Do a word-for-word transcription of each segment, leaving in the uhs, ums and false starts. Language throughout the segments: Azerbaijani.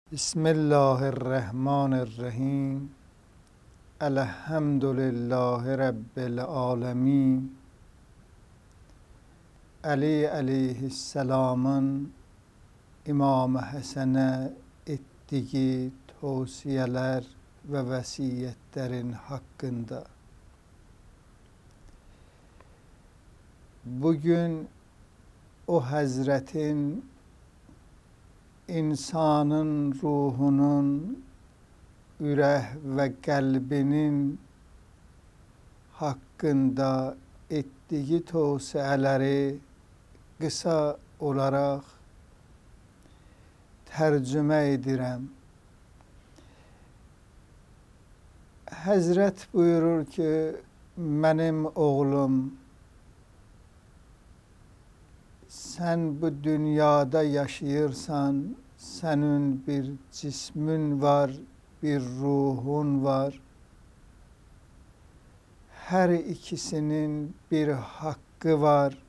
Bismillahirrahmanirrahim. Elhamdülillahi Rabbil alemin. Ali aleyhisselamın İmam-ı Hasen'e ettiği tavsiyeler ve vasiyetlerin hakkında. Bugün o Hazretin insanın ruhunun, üreh ve kalbinin hakkında ettiği tavsiyeleri kısa olarak tercüme edirəm. Hazret buyurur ki, benim oğlum, sen bu dünyada yaşayırsan, senin bir cismin var, bir ruhun var. Her ikisinin bir hakkı var,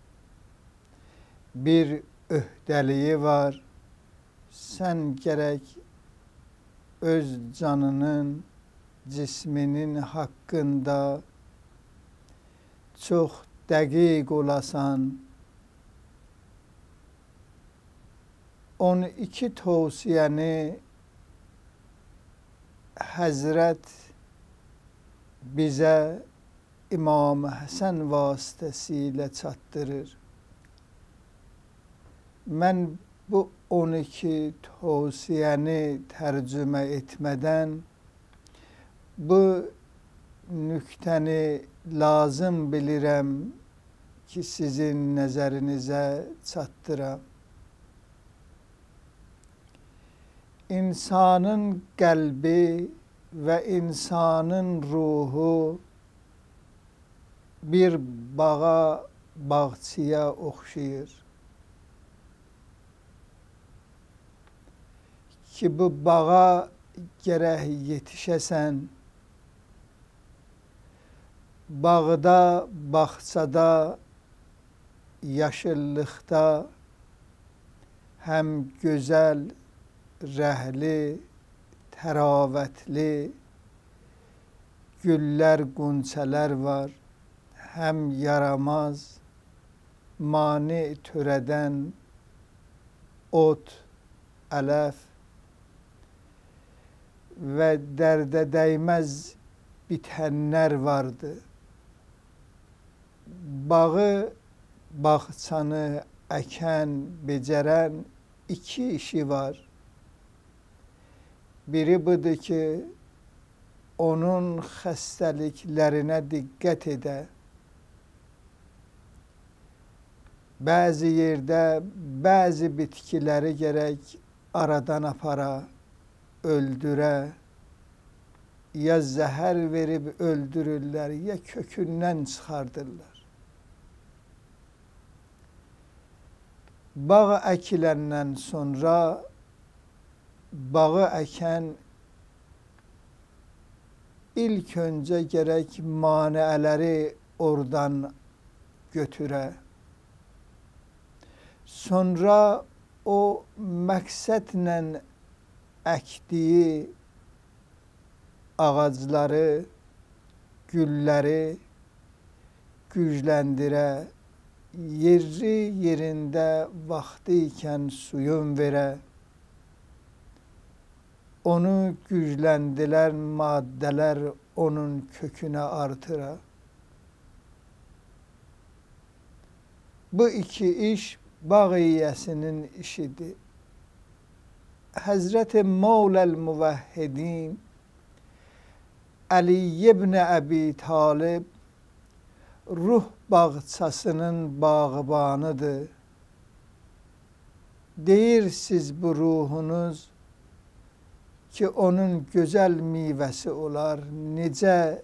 bir öhdeliği var. Sen gerek öz canının, cisminin hakkında çok dəqiq olasan. on iki tavsiyeni Hazret bize İmam-ı Hasen vasıtasıyla çatdırır. Ben bu on iki tavsiyeni tercüme etmeden bu nükteni lazım bilirəm ki sizin nəzərinize çatdıram. İnsanın kalbi ve insanın ruhu bir bağa, bağçıya oxşayır. Ki bu bağa gerek yetişəsən, bağda, bağçada, yaşıllıkta hem güzel, rəhli, təravətli güller, gunçələr var. Hem yaramaz, mani törədən ot, ələf ve dərdə dəymez bitənlər vardı. Bağı, bağçanı əkən, becərən iki işi var. Biri budur ki, onun xəstəliklərinə diqqət edə. Bəzi yerdə bəzi bitkiləri gərək aradan apara, öldürə, ya zəhər verib öldürürlər, ya kökündən çıxardırlar. Bağ əkiləndən sonra bağı əkən ilk önce gerek maneələri oradan götürə. Sonra o məqsədlə əkdiyi ağacları, gülləri gücləndirə, yeri yerində vaxtı ikən suyun verə. Onu gücləndirən maddələr onun kökünə artıra. Bu iki iş bağ yiyəsinin işidir. Hazreti Mevla'l Muvahhidin Ali ibn Abi Talib ruh bağçasının bağbanıdır. Deyir siz bu ruhunuz ki onun güzel meyvəsi olar, necə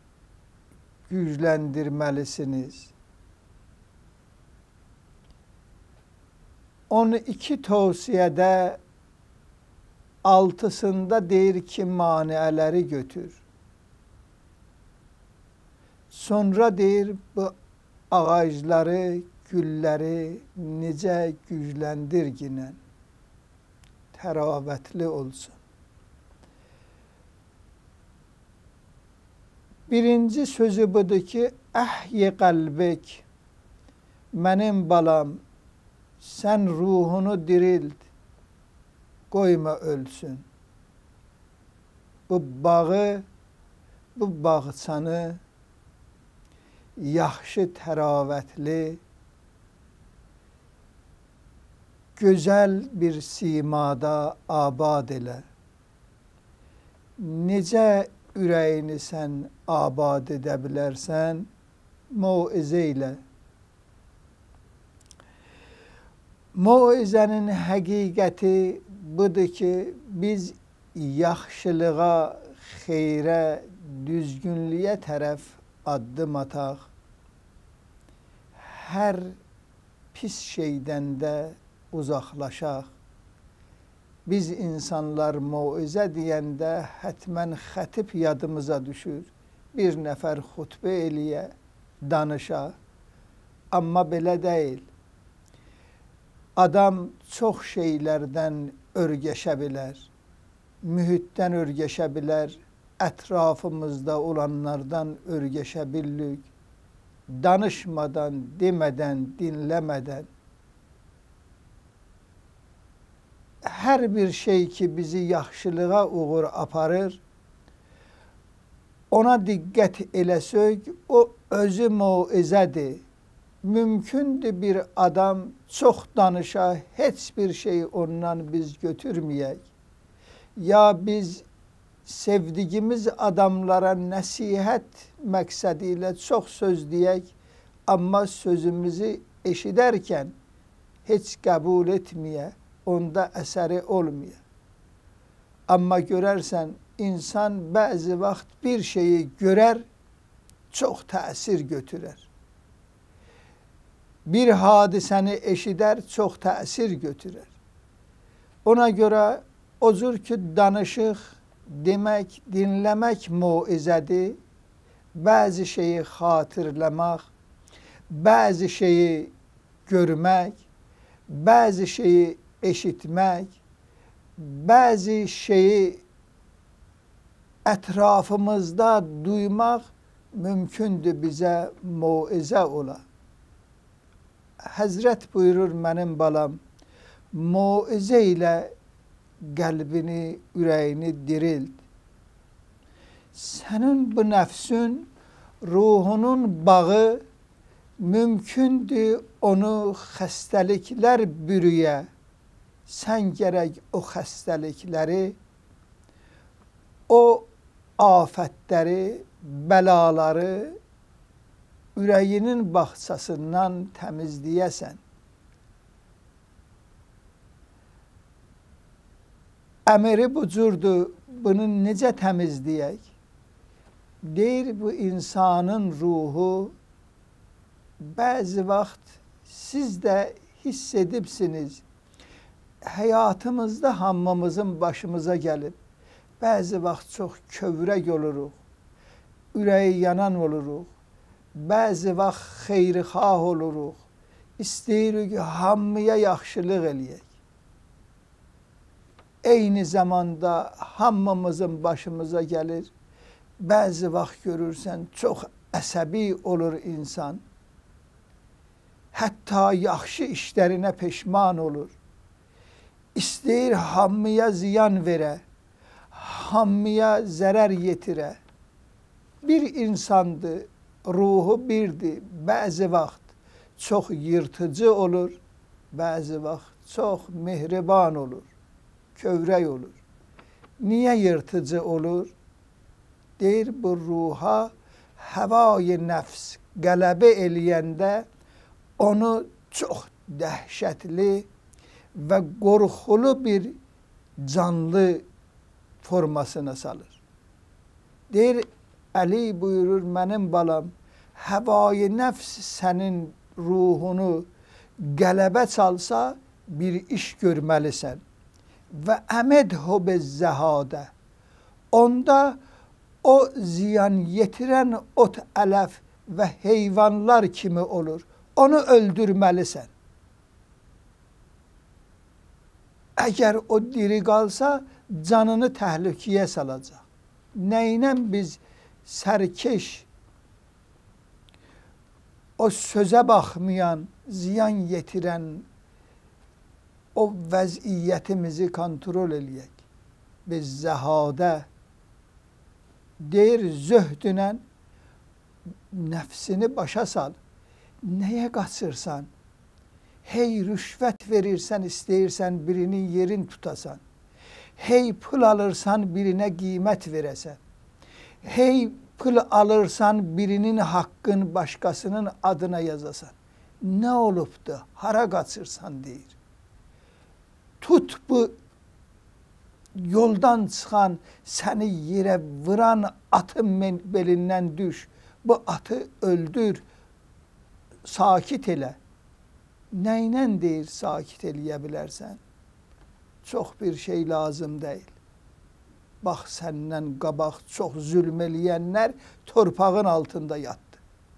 gücləndirməlisiniz? on iki tavsiyede altısında deyir ki maneələri götür. Sonra deyir bu ağacları, gülləri necə gücləndir yine. təravətli olsun. Birinci sözü budur ki, əhyi qəlbik, mənim balam, sən ruhunu dirild, qoyma ölsün. Bu bağı, bu bağçanı yaxşı təravətli, gözəl bir simada abad elə. Necə ürəyini sən abad edə bilərsən, mauizə ilə. Mauizənin həqiqəti budur ki, biz yaxşılığa, xeyrə, düzgünlüyə tərəf addım ataq. Hər pis şeydən də uzaqlaşaq. Biz insanlar mauizə deyəndə hətmən xətib yadımıza düşür. Bir nəfər xutbə eləyə, danışa. Amma belə deyil. Adam çox şeylərdən örgəşə bilər. Mühitdən örgəşə bilər. Ətrafımızda olanlardan örgəşə bilirik. Danışmadan, demədən, dinləmədən. Hər bir şey ki, bizi yaxşılığa uğur aparır, ona diqqət eləsək, o özü mauizədir. Mümkündür bir adam çox danışa, heç bir şey ondan biz götürməyək. Ya biz sevdiyimiz adamlara nəsihət məqsədi ilə çox söz deyək, amma sözümüzü eşidərkən heç qəbul etməyək. Onda əsəri olmuyor. Amma görərsən, insan bəzi vaxt bir şeyi görər, çox təsir götürər. Bir hadisəni eşidər, çox təsir götürər. Ona görə o cür ki, danışıq, demək, dinləmək mauizədir. Bəzi şeyi xatırlamaq, bəzi şeyi görmək, bəzi şeyi eşitmək, bəzi şeyi ətrafımızda duymaq mümkündür bizə mauizə ola. Həzrət buyurur, mənim balam, mauizə ilə qəlbini, ürəyini dirild. Sənin bu nəfsün, ruhunun bağı mümkündür onu xəstəliklər bürüyə. Sən gərək o xəstəlikləri, o afətləri, bəlaları ürəyinin bağçasından təmizləyəsən. Əmri bu cürdür, bunu necə təmizləyək? Deyir, bu insanın ruhu bəzi vaxt siz də hiss edibsiniz. Həyatımızda hamımızın başımıza gəlib. Bəzi vaxt çox kövrək oluruq, ürəyi yanan oluruq. Bəzi vaxt xeyrixah oluruq. İstəyirik ki, hamıya yaxşılıq eləyək. Eyni zamanda hamımızın başımıza gəlir. Bəzi vaxt görürsən, çox əsəbi olur insan. Hətta yaxşı işlərinə peşman olur. İstəyir hamıya ziyan verə, hamıya zərər yetirə. Bir insandır, ruhu birdir. Bəzi vaxt çox yırtıcı olur, bəzi vaxt çox mehriban olur, kövrək olur. Niyə yırtıcı olur? Deyir, bu ruha həvai nəfs qələbə eləyəndə onu çox dəhşətli və qorxulu bir canlı formasına salır. Deyir, Əli buyurur, mənim balam, həvai nəfs sənin ruhunu qələbə çalsa, bir iş görməlisən. Və əmədhu bizzəhadə. Onda o ziyan yetirən ot, ələf və heyvanlar kimi olur. Onu öldürməlisən. Əgər o diri qalsa, canını təhlükəyə salacaq. Nəylə biz sərkeş, o sözə baxmayan, ziyan yetirən o vəziyyətimizi kontrol eləyək. Biz zəhadə deyir, zöhdünə nəfsini başa sal. Nəyə qaçırsan? Hey rüşvət verirsən, istəyirsən birinin yerin tutasan. Hey pul alırsan, birinə qiymət verəsən. Hey pul alırsan, birinin haqqın başqasının adına yazasan. Nə olubdu? Hara qaçırsan deyir. Tut bu yoldan çıxan, səni yerə vuran atın belindən düş. Bu atı öldür, sakit elə. Nəylə deyir sakit eləyə bilərsən? Çox bir şey lazım deyil. Bax, səndən qabaq çox zülm eləyənlər torpağın altında yatdı.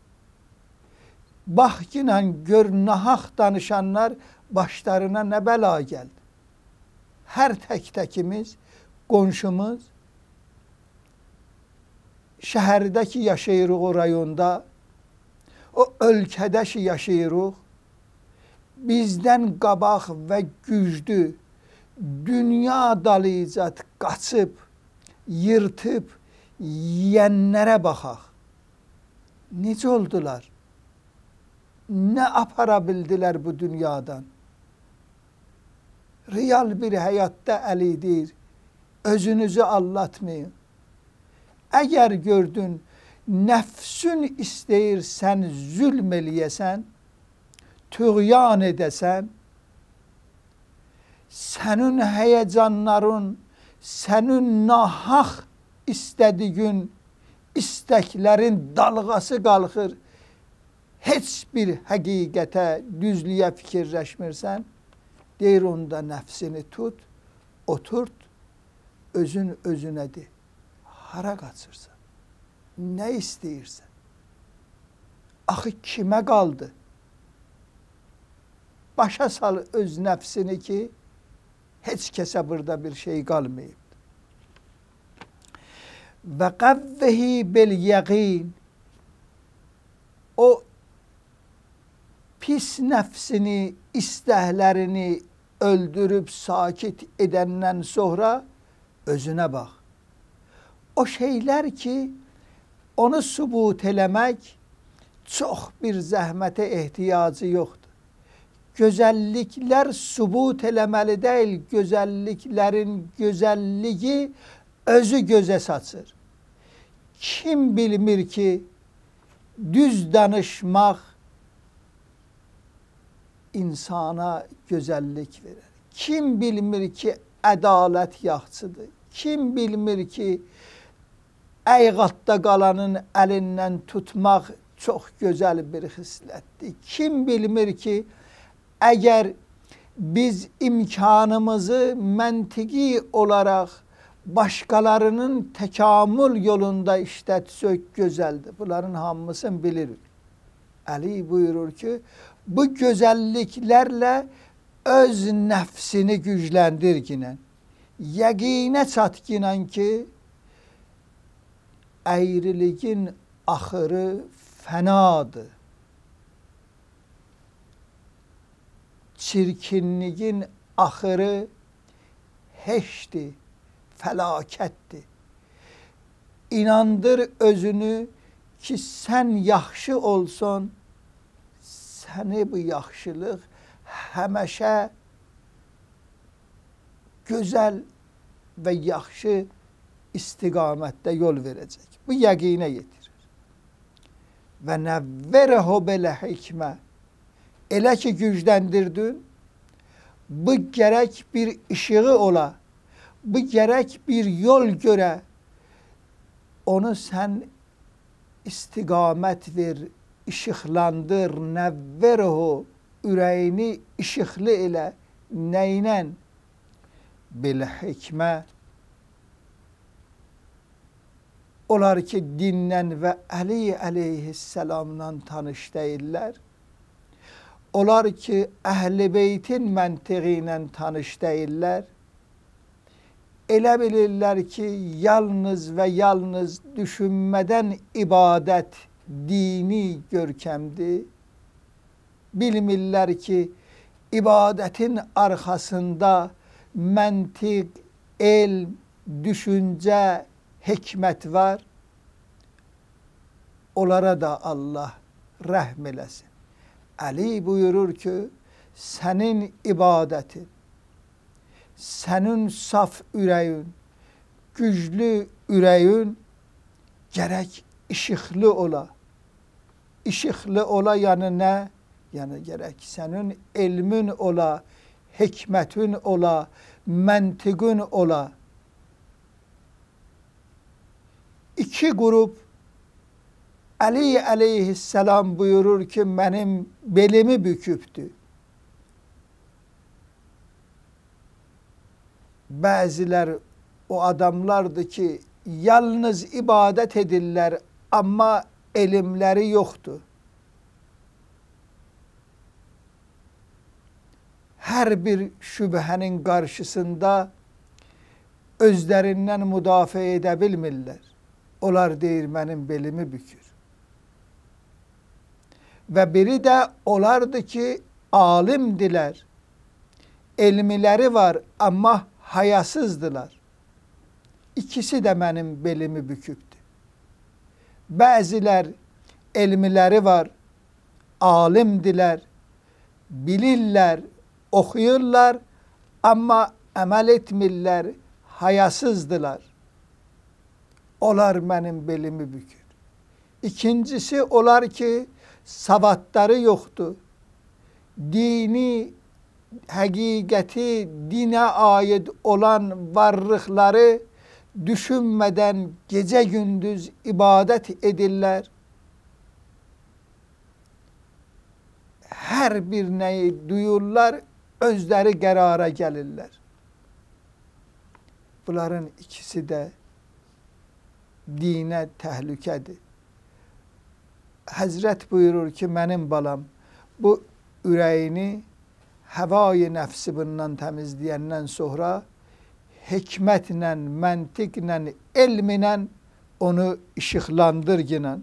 Bax ki, gör nahaq danışanlar başlarına nə bəla gəldi. Hər tək-təkimiz, qonşumuz, şəhərdə ki yaşayırıq o rayonda, o ölkədə ki yaşayırıq, bizdən qabaq və güclü, dünya dalıcat qaçıb, yırtıb, yiyənlərə baxaq. Necə oldular? Nə apara bildilər bu dünyadan? Real bir həyatda əlidir, özünüzü allatmayın. Əgər gördün, nəfsün istəyir sən zülm eləyəsən, tüğyan edəsən, sənin həyəcanların, sənin nahaq istədiyin istəklərin dalğası qalxır, heç bir həqiqətə, düzlüyə fikirləşmirsən, deyir onda nəfsini tut, oturt, özün özünə de. Hara qaçırsan? Nə istəyirsən? Axı kimə qaldı? Başa sal öz nəfsini ki, heç kəsə burada bir şey qalmayıb. Və qəvvəhi bil yəqin, o pis nəfsini, istəklərini öldürüb sakit edəndən sonra özünə bax. O şeylər ki, onu sübut eləmək çox bir zəhmətə ehtiyacı yoxdur. Gözəlliklər sübut eləməli deyil, gözəlliklərin gözəlliyi özü gözə saçır. Kim bilmir ki, düz danışmaq insana gözəllik verir. Kim bilmir ki, ədalət yaxçıdır. Kim bilmir ki, əyqatda qalanın əlindən tutmaq çox gözəl bir xislətdir. Kim bilmir ki, əgər biz imkanımızı məntiqi olaraq başqalarının təkamül yolunda işlətsək gözəldir. Bunların hamısını bilirik. Əli buyurur ki, bu gözəlliklərlə öz nəfsini gücləndirginən, yəqinə çatginən ki, əyriliyin axırı fənadır. Çirkinliyin axırı heçdir, fəlakətdir. İnandır özünü ki, sən yaxşı olsun, səni bu yaxşılıq həməşə gözəl və yaxşı istiqamətdə yol verəcək. Bu yəqinə yetirir. Və nəvvərəhu belə hikmə, elə ki gücləndirdin, bu gərək bir işığı ola, bu gərək bir yol görə, onu sən istiqamət ver, işıqlandır, nəvvərəhu, ürəyini işıqlı elə, nəynə? Bil hikmə, onlar ki, dinlə və Əli əleyhisselamla tanış deyirlər. Onlar ki, Əhl-i Beytin məntiqi ilə tanış deyirlər. Elə bilirlər ki, yalnız və yalnız düşünmədən ibadət dini görkəmdir. Bilmirlər ki, ibadətin arxasında məntiq, elm, düşüncə, hikmət var. Onlara da Allah rəhm eləsin. Əli buyurur ki, sənin ibadətin, sənin saf ürəyin, güclü ürəyin gərək işıqlı ola. İşıqlı ola yəni nə? Yəni gərək sənin elmin ola, hikmətin ola, məntiqin ola. İki qrup Əli əleyhisselam buyurur ki, mənim belimi bükübdür. Bəzilər o adamlardır ki, yalnız ibadət edirlər, amma elmləri yoxdur. Hər bir şübhənin qarşısında özlərindən müdafiə edə bilmirlər. Onlar deyir, mənim belimi bükür. Və biri də onlardır ki, alimdilər, elmiləri var, amma hayasızdılar. İkisi də mənim belimi bükübdür. Bəzilər elmiləri var, alimdilər, bilirlər, oxuyurlar, amma əməl etmirlər, hayasızdılar. Onlar mənim belimi bükür. İkincisi, onlar ki, savadları yoxdur. Dini, həqiqəti, dinə aid olan varlıqları düşünmədən gecə-gündüz ibadət edirlər. Hər bir nəyi duyurlar, özləri qərara gəlirlər. Bunların ikisi də dinə təhlükədir. Həzrət buyurur ki, mənim balam, bu ürəyini həvai nəfsi bundan təmizləyəndən sonra hikmətlə, məntiqlə, elminlə onu işıqlandır yinən.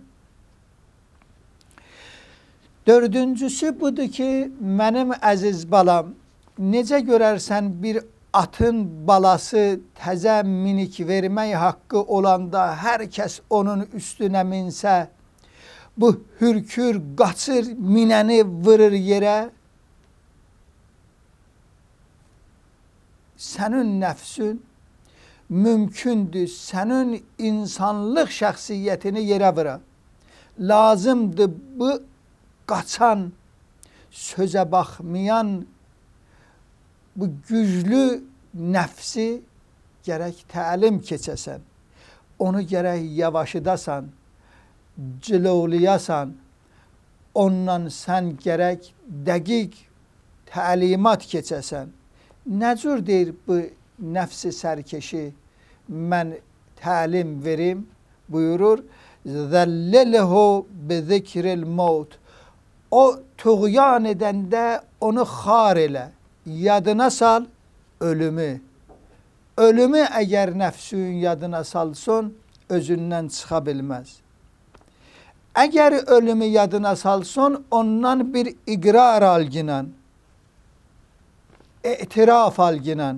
Dördüncüsü budur ki, mənim əziz balam, necə görərsən bir atın balası təzə minik vermək haqqı olanda hər kəs onun üstünə minsə, bu hürkür, qaçır, minəni vırır yerə. Sənin nəfsün mümkündür, sənin insanlıq şəxsiyyətini yerə vıra. Lazımdır bu qaçan, sözə baxmayan, bu güclü nəfsi gərək təlim keçəsən. Onu gərək yavaşıdasan, cilovlayasan, ondan sən gərək dəqiq təlimat keçəsən. Nə cür deyir bu nəfsi sərkeşi mən təlim verim? Buyurur, zəllələhu bi zikril maut. O tuğyan edəndə onu xar elə, yadına sal ölümü. Ölümü əgər nəfsün yadına salsın, özündən çıxa bilməz. Əgər ölümü yadına salsın, ondan bir iqrar alginan, etiraf alginan.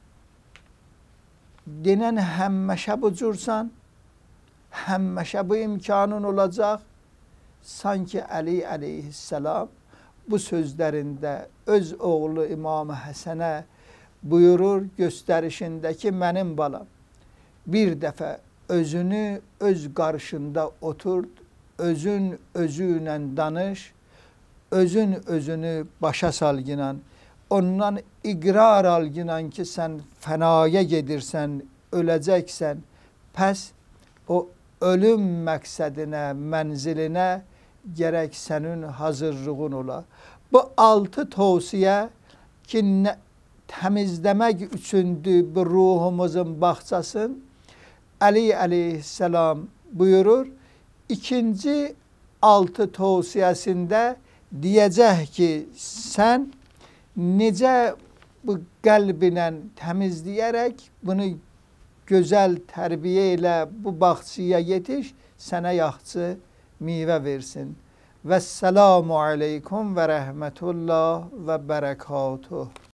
Denən həmməşə bu cursan, həmməşə bu imkanın olacaq. Sanki Əli əleyhisselam bu sözlərində öz oğlu İmam Həsənə buyurur göstərişindəki mənim balam, bir dəfə özünü öz qarşında oturt, özün özünlə danış, özün özünü başa salginan, ondan iqrar alginan ki, sən fənaya gedirsən, öləcəksən, pəs o ölüm məqsədinə, mənzilinə gərək sənin hazırlığın ola. Bu altı tövsiyə ki, nə, təmizləmək üçündür bu ruhumuzun bağçasın. Əli əleyhisselam buyurur, ikinci altı tövsiyəsində deyəcək ki, sən necə bu qəlbinlə təmizləyərək bunu gözəl tərbiyə ilə bu bağçaya yetiş, sənə yaxşı meyvə versin. Vəssalamu aleykum və rəhmətullah və bərəkatuh.